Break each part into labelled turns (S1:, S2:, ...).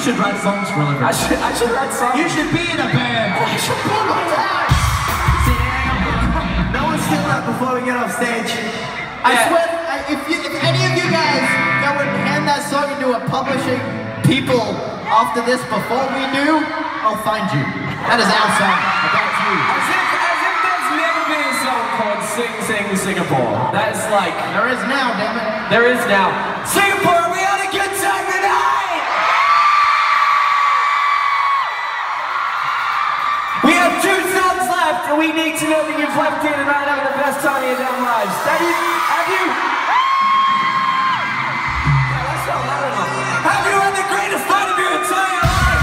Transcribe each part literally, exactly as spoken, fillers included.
S1: should write songs for a living.
S2: I should, I should write songs.
S1: You should be in a band.
S2: I should be in a band.
S3: No one's stealing that before we get off stage. I
S2: Yeah.
S3: swear, I- if, you, if any of you guys go and hand that song into a publishing people after this before we do, I'll find you. That is our song. I guarantee you.
S2: As if, as if there's never been a song called Sing Sing Singapore. That is like...
S3: There is now, damn it.
S2: There is now. Singapore, we had a good time tonight! We have two songs left, and we need to know that you've left here tonight having the best time of your damn lives. Have you? Have you? Yeah, that's not loud enough. Have you had the greatest night of your entire life?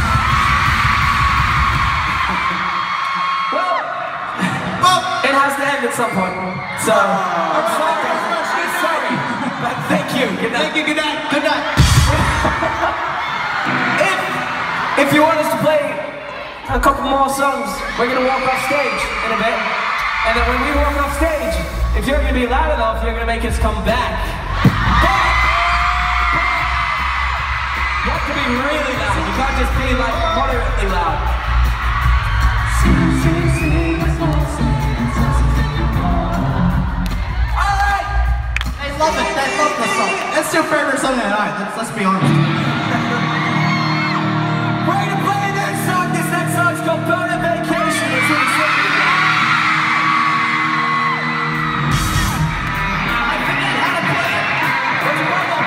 S2: Well, well, it has to end at some point. So, I'm sorry. I'm sorry. But thank you. Good night.
S1: Thank you, good night.
S3: Good night.
S2: If, if you want us to play a couple more songs, we're gonna walk off stage in a bit. And then when we walk off stage, if you're gonna be loud enough, you're gonna make us come back. But you have to be really loud. You can't just be like moderately loud. Alright!
S3: They love it. They love the song.
S1: That's your favorite song of the night. Let's, let's be honest.
S2: We're gonna play this song. This next song's called Bonus Vacation. It's really simple. I forget how to play it. Where's your bubble?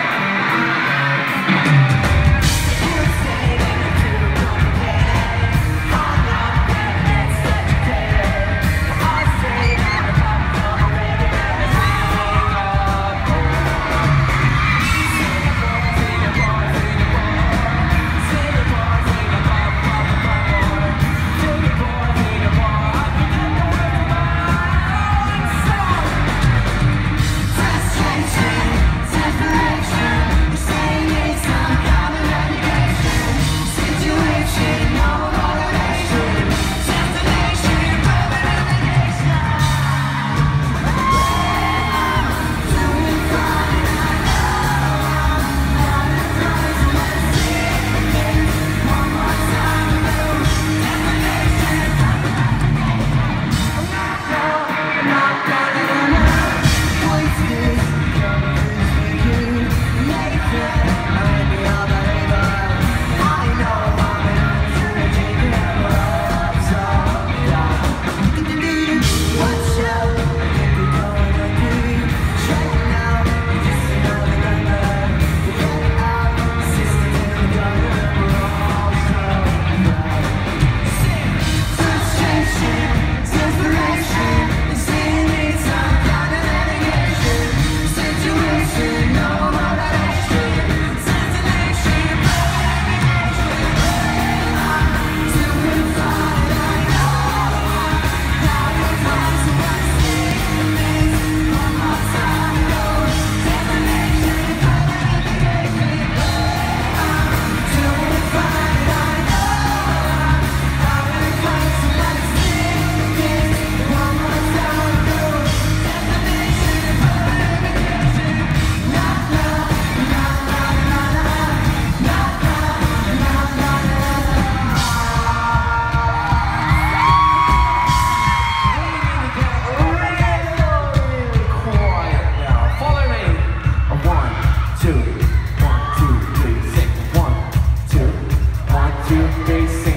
S2: Two, one, two, three, six, one, two, one, two, three, six.